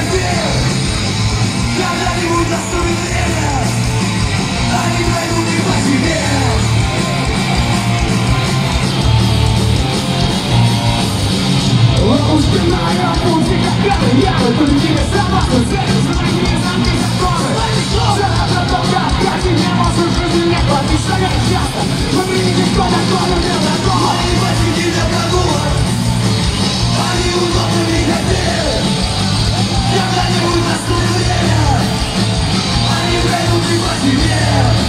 Когда-нибудь наступит время, они пойдут и по тебе. Устремляя пути, как камень, я только тебе сама, но цель, знания, замки, законы. Целая дорога, как ты не можешь в жизни не хватить, шагать часто, но ты не никто такой, но не такой. Мои ботинки для прогулок, они удобны не хотели. Когда-нибудь наступит время, они пройдут и по тебе.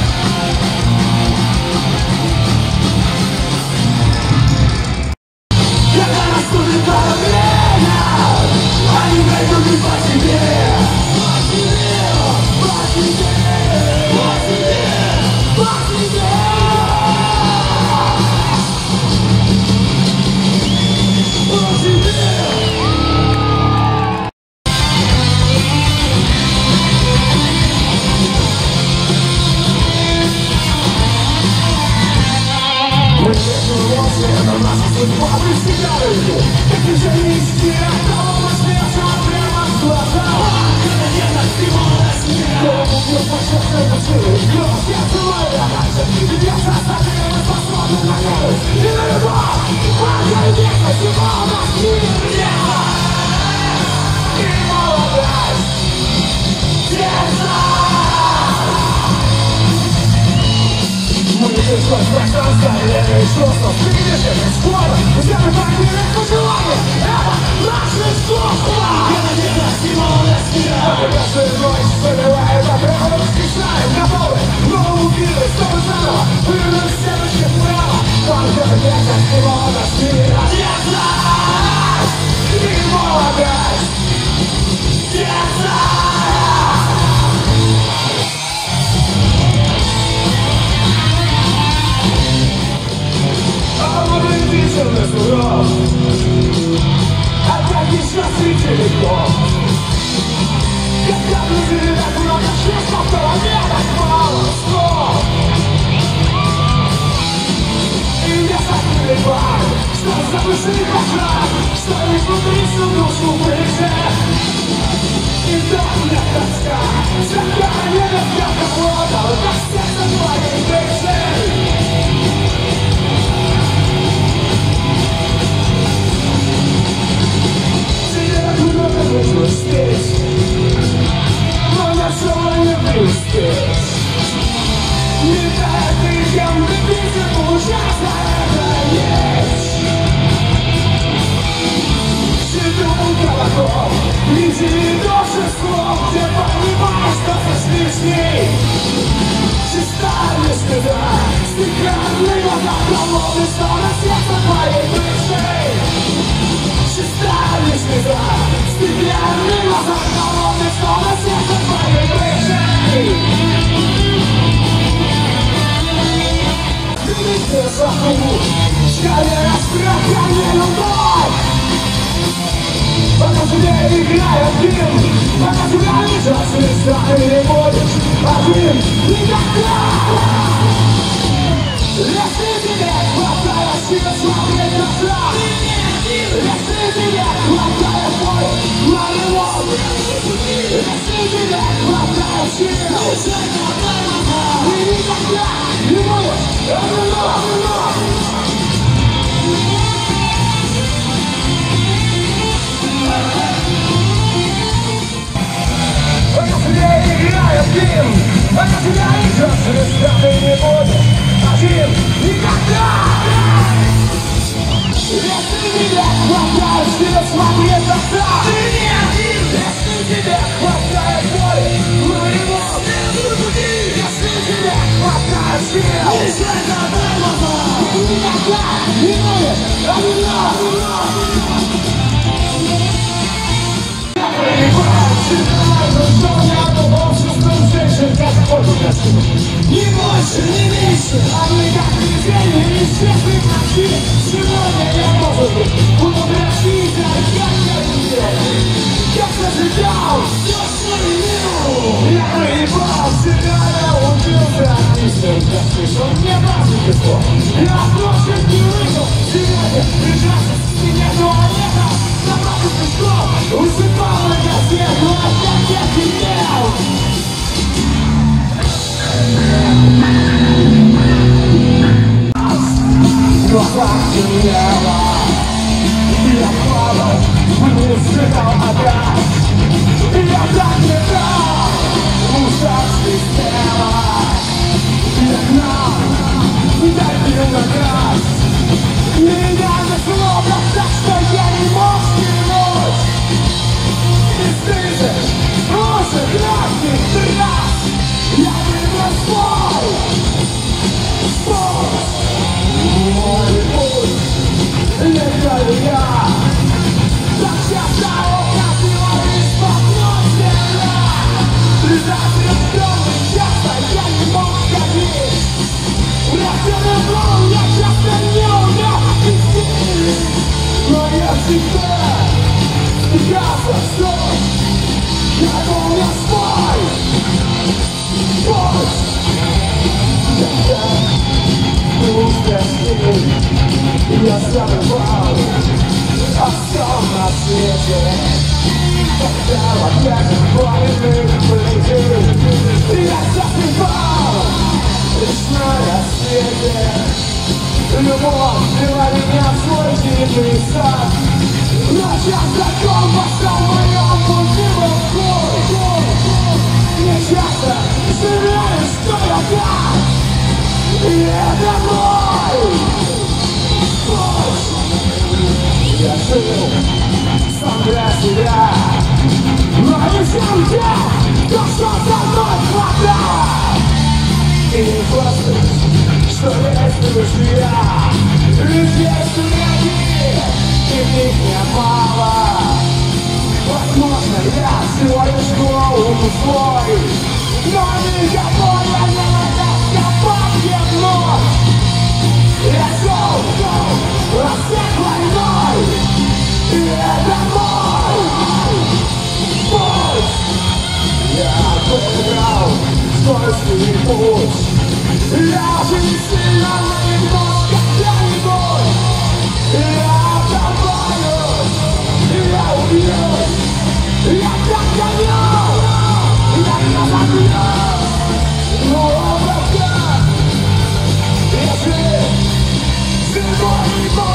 Когда наступит твое время, они пройдут и по тебе. По тебе, по тебе, по тебе, по тебе. По тебе. Мы вернулся, но наша судьба преследует. Как движение от того насмеха прямо в глаза. Когда нет активности, кому бьет по сердцу души. Кровь я целую, я раньше. Я составил и посмотрю на небо. И на любовь, пока нет всего на мире. И молодость, сердце. Мы здесь сквозь пространство, время и чувства. Приближение скоро, взяли поверить по желанию. Это наше искусство. Когда ненависть и молодость мира. Прекрасная ночь собирает отряды, воскресаем, готовы. Новую миру, чтобы заново повернуть стеночки вправо. Только ненависть и молодость мира. Сердце и молодость. Сердце. Обладательный суров, опять несчастный легко. Когда люди так много чувств, в голове так мало слов. И мне закрыли бар, что заглушили пожар, что лишь внутри всю душу вылезет. И так мне тоска, сохранение для кого-то, как сердце твоей души. Нужно успеть, но я снова не успеть. Не так ты ко мне пишешь, получается это есть. Сиду у колокол, видели души слов, где понимаешь, что сошлись с ней. Чистая не стыда, стеклянный глаза, холодный сон на сердце твоей души. Чистая не стыда, стеклянный глаза, холодный сон на сердце твоей души. Видите саху, скорее страха не любовь. Пока тебе играет фильм, пока тебя лежат звезда, ты не будешь один никогда. Если тебе хватает сил смотреть назад, если тебе хватает боли на него, если тебе хватает сил, ты никогда не будешь одинок. Пока тебе играет фильм, пока тебя идет звезда, ты не будешь один никогда. Если тебе хватает сил смотреть назад, ты не один. Если тебе хватает боли на него, если тебе хватает сил, ты никогда не будешь одинок. Не больше, не меньше, а мы как привидения из честных ночей. Сегодня я может быть буду просить, как я видел, как зажигал все, что имел. Я проебал себя, я убился от писем, я слышал небразных слов. Я просто не вышел сегодня, прижался к стене туалета, забрался песком, усыпал на газету. Я забывал о всем на свете, когда опять пламенных полетел. Я забывал лишь на рассвете. Любовь вела меня в свой дивный сад. Но часто компаса в моем пути был твой. Не часто жалею, что я так. И это мой. Я жил сам для себя, но не всем тем, кто что со мной хватает. И не хвастаюсь, что есть друзья, ведь есть враги, и в них немало. Возможно, я всего лишь голову свой, но никого я не надо скопать вновь. Я шел во всех войной, и это мой путь. Я выбрал свой путь. Я уже не сильно, но немножко когда-нибудь. Я добавлюсь, я убьюсь, я так гоню, я не забью. Но облака, если живой бой.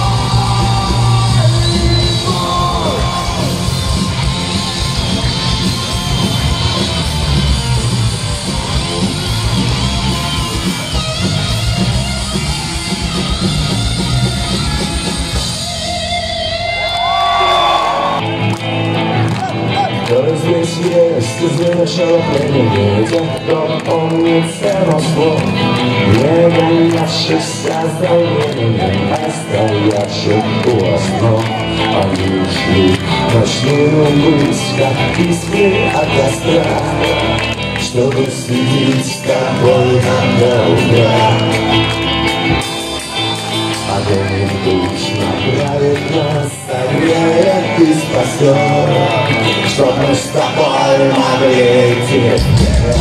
Здесь есть из начала времени те, кто помнит цену слов, не гонявшихся за временем, а стоявших у основ. Они ушли в ночную мысль, как искры от костра, чтобы следить с тобой до утра. Огонь душ направит нас, согреет и спасет, чтоб мы с тобой могли идти вперед.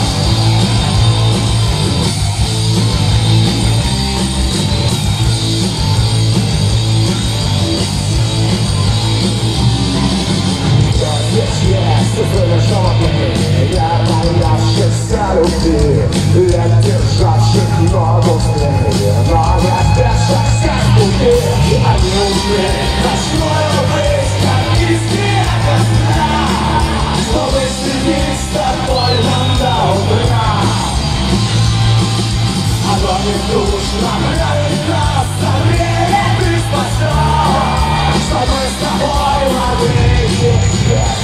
Здесь есть совершенно пламени, я боявшихся любви, я державших ногу в стреме, но не спешившихся с пути. Они ушли в ночную жизнь, как искры от костра, чтобы следить с тобой нам до утра. Огонь их душ направит нас, согреет и спасет, чтобы мы с тобой могли идти вперед.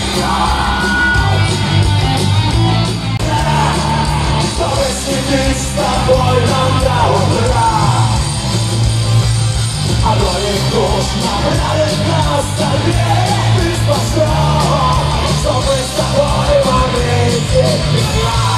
Чтобы следить с тобой нам до утра. Огонь их душ направит нас, согреет и спасет, чтобы мы с тобой могли идти вперед.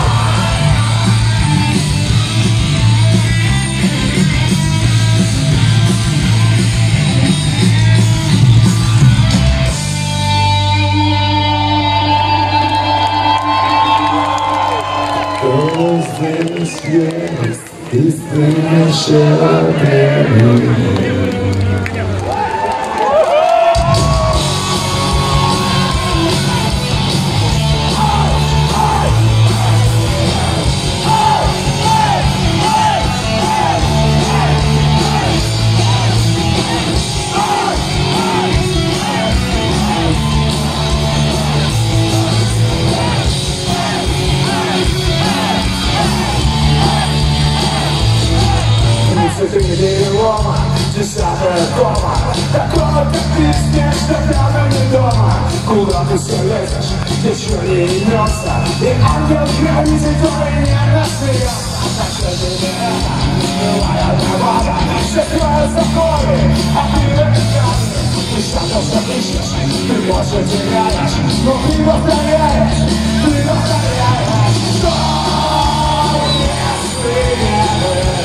Здесь есть истиннейшее время. Цветы перелома, десятая дома, такого как ты снег, что рядом не дома. Куда ты все лезешь, ничего не имется, и ангел-хранитель твой нервно смеется. Зачем тебе это, милая природа, все твои законы, а ты рекомендуешь. Ты сам то, что ищешь, ты больше теряешь, но ты повторяешь, что если не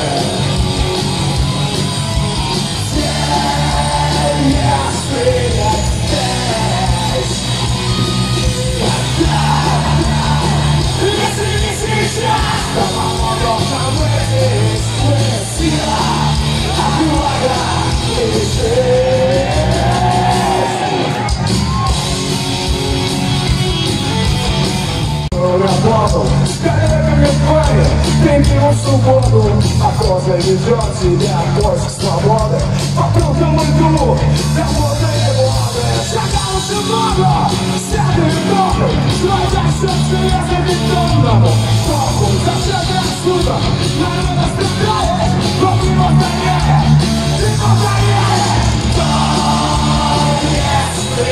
работал, скорее как в паре, примите в субботу, а коза ведет тебя в поиск свободы. По трудному льду, работая воды, шагал всю ногу, сяду и ногу, свой сердце железобетонному. Похуй, зачем ты отсюда, народ страдает, но ты его скорее, ты его скорее. То если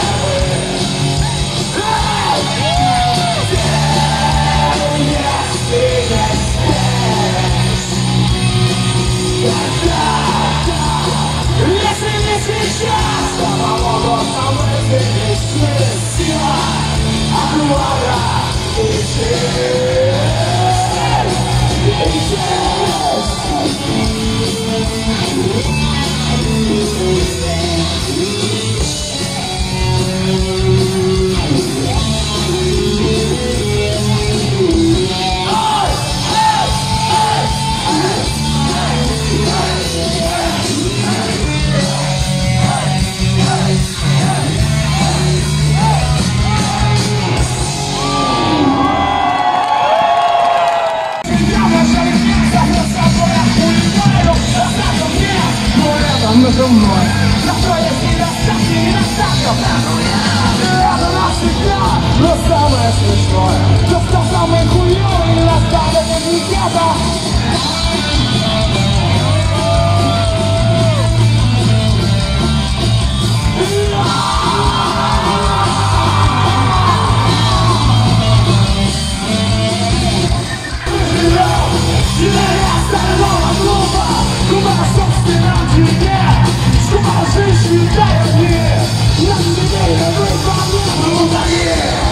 если не сейчас, то помогут нам вызвать сила, отвага и честь. Между мной, на твоей недостатки, недостатков это навсегда, но самое смешное, то что самый хуёвый недостаток университета. Жизнь дает мне, я не верю в это.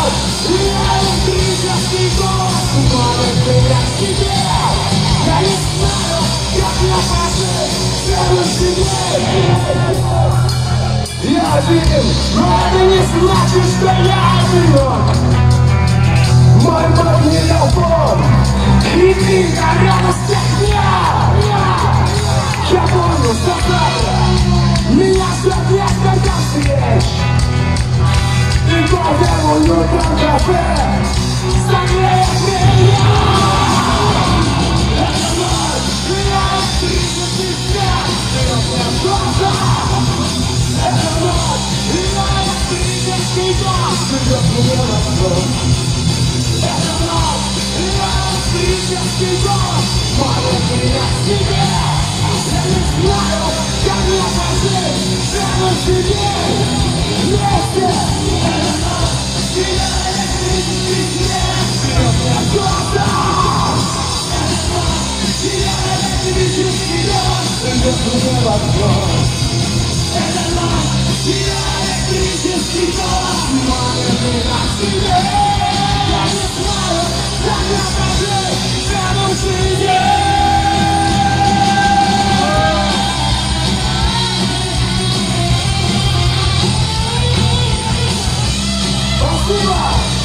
ночь, я электрический голос манит меня к себе. Я не знаю, как я прожил следующий день. Я один, но это не значит, что я одинок. Мой магнитофон и книга радостях дня. Я помню, что завтра меня ждет несколько встреч. И кофе в уютном кафе согреет меня. Это ночь, я электрический свет, серьезные глаза. Это ночь, я электрический дом, живет мне во сон. Это ночь, я электрический дом, манит меня к себе. Я не знаю, как мне прожить следующий день вместе. Это ночь, я электрический свет, серьезные глаза. Это ночь, я электрический дом, живет мне во сон. Это ночь, я электрический дом, манит меня к себе. Я не знаю, как я прожить следующий день. Спасибо!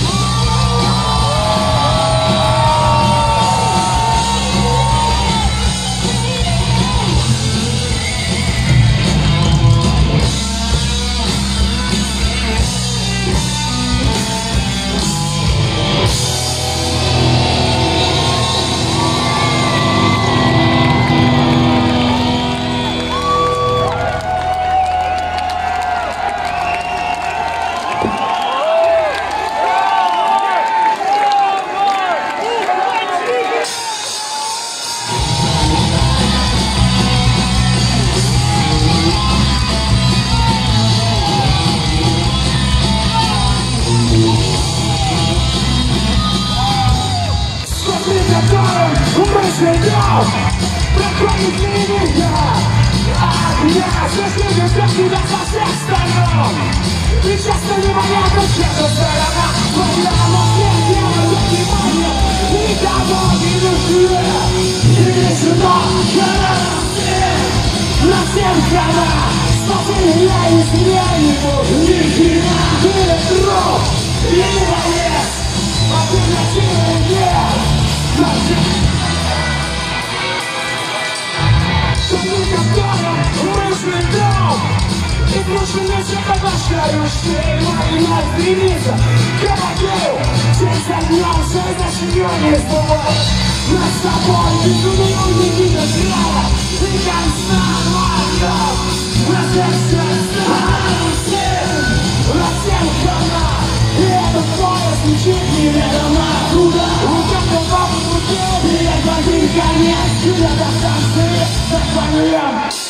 Проходит линия огня, слышишь, как тебя со всех сторон. И часто непонятно, чья-то сторона. Твоя смерть делает внимание, никого не души. И решено, на всем хана. Спасение я из реального нихера. Ты труп, и не боец, альтернативы нет. И слушай, поглощающие мои стремится к ободру. День за днем все зачинение сбывает. Над собой безумию не видно края. И конца нормально. На сердце на всем хана. И этот поезд летит неведомо куда. Рука в руке, и это конец. Куда до станции, так понятно.